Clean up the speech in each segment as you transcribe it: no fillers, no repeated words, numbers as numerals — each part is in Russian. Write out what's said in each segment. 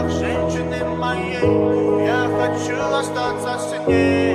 женщины моей, я хочу остаться с ней,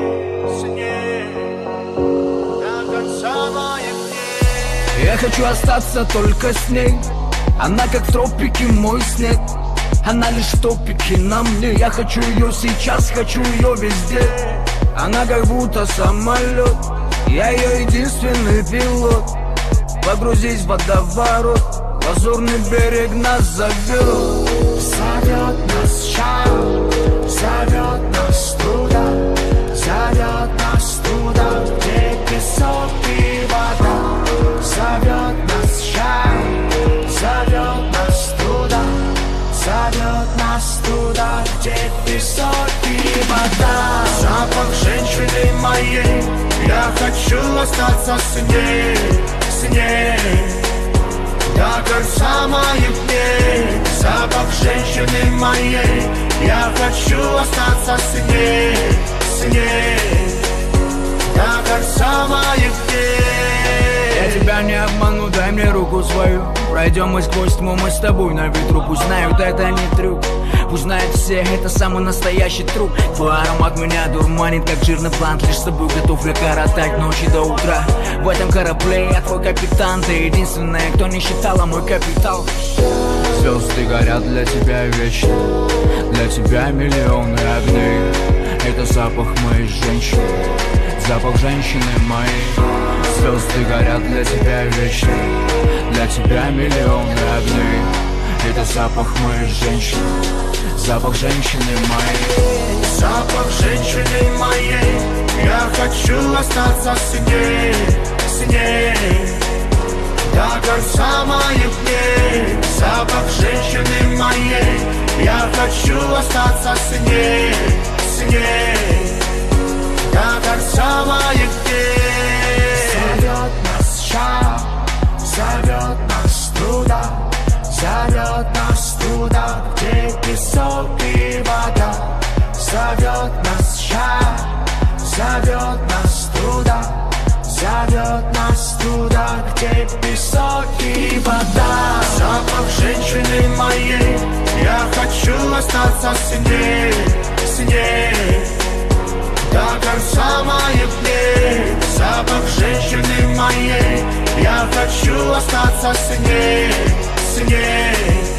до конца моих дней. Я хочу остаться только с ней. Она как в тропике мой снег. Она лишь в топике на мне. Я хочу ее сейчас, хочу ее везде. Она как будто самолет, я ее единственный пилот. Погрузись в водоворот, лазурный берег нас зовет. Зовет нас шаг, зовет нас туда, зовет нас туда, где песок и вода. Зовет нас шаг, зовет нас туда, зовет нас туда, где песок и вода. Запах женщины моей, я хочу остаться с ней, до конца моих дней. Запах женщины моей, я хочу остаться с ней, до конца моих дней. Я тебя не обману, дай мне руку свою. Пройдем мы сквозь тьму, мы с тобой на ветру. Пусть знают, это не трюк, пусть знают все, это самый настоящий труп. Твой аромат меня дурманит, как жирный плант. Лишь с тобой готов я коротать ночи до утра. В этом корабле я твой капитан. Ты единственная, кто не считала мой капитал. Звезды горят для тебя вечно, для тебя миллионы огней. Это запах моей женщины, запах женщины моей. Звезды горят для тебя вечно, для тебя миллионы огней. Это запах моей женщины, запах женщины моей. Запах женщины моей, я хочу остаться с ней, до конца моих дней. Запах женщины моей, я хочу остаться с ней, до конца моих дней. Зовет нас шаг, зовет нас туда, зовет нас туда, где песок и вода. Зовет нас шаг, зовет нас туда, зовет нас туда, где песок и вода. Запах женщины моей, я хочу остаться с ней, до конца моих дней. Запах женщины моей, я хочу остаться с ней,